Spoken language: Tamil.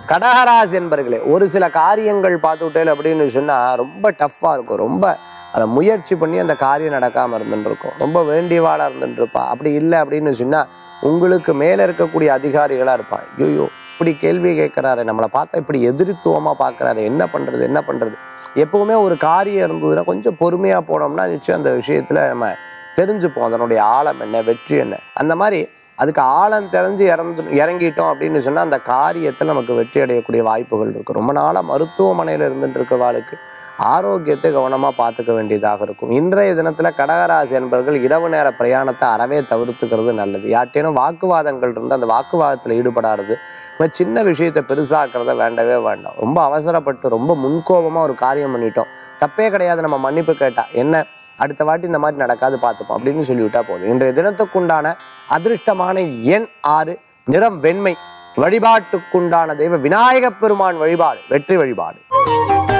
கடகராசி என்பர்களே, ஒரு சில காரியங்கள் பார்த்துட்டேன் அப்படின்னு சொன்னா ரொம்ப டஃப்பாக இருக்கும். ரொம்ப அதை முயற்சி பண்ணி அந்த காரியம் நடக்காமல் இருந்துட்டு இருக்கும். ரொம்ப வேண்டியவாளாக இருந்துட்டு இருப்பா. அப்படி இல்லை அப்படின்னு சொன்னா உங்களுக்கு மேலே இருக்கக்கூடிய அதிகாரிகளாக இருப்பான். ஐயோ இப்படி கேள்வி கேட்குறாரு, நம்மளை பார்த்தா இப்படி எதிர்த்துவமாக பார்க்குறாரு, என்ன பண்ணுறது என்ன பண்ணுறது. எப்போவுமே ஒரு காரியம் இருந்ததுன்னா கொஞ்சம் பொறுமையாக போனோம்னா நிச்சயம் அந்த விஷயத்தில் நம்ம தெரிஞ்சுப்போம் அதனுடைய ஆழம் என்ன, வெற்றி என்ன. அந்த மாதிரி அதுக்கு ஆழம் தெரிஞ்சு இறங்கிட்டோம் அப்படின்னு சொன்னால் அந்த காரியத்தில் நமக்கு வெற்றி அடையக்கூடிய வாய்ப்புகள் இருக்குது. ரொம்ப நாளாக மருத்துவமனையில் இருந்துட்டு இருக்கவாளுக்கு ஆரோக்கியத்தை கவனமாக பார்த்துக்க வேண்டியதாக இருக்கும். இன்றைய தினத்தில் கடகராசி என்பவர்கள் இரவு நேர பிரயாணத்தை அறவே தவிர்த்துக்கிறது நல்லது. யார்ட்டேனும் வாக்குவாதங்கள் இருந்தால் அந்த வாக்குவாதத்தில் ஈடுபடாது. நம்ம சின்ன விஷயத்தை பெருசாக்கிறத வேண்டவே வேண்டாம். ரொம்ப அவசரப்பட்டு ரொம்ப முன்கோபமாக ஒரு காரியம் பண்ணிட்டோம், தப்பே கிடையாது, நம்ம மன்னிப்பு கேட்டால் என்ன, அடுத்த வாட்டி இந்த மாதிரி நடக்காது பார்த்துப்போம் அப்படின்னு சொல்லிவிட்டா போதும். இன்றைய தினத்துக்குண்டான அதிர்ஷ்டமான எண் 6, நிறம் வெண்மை. வழிபாட்டுக்குண்டான தெய்வ விநாயகப் பெருமான் வழிபாடு வெற்றி வழிபாடு.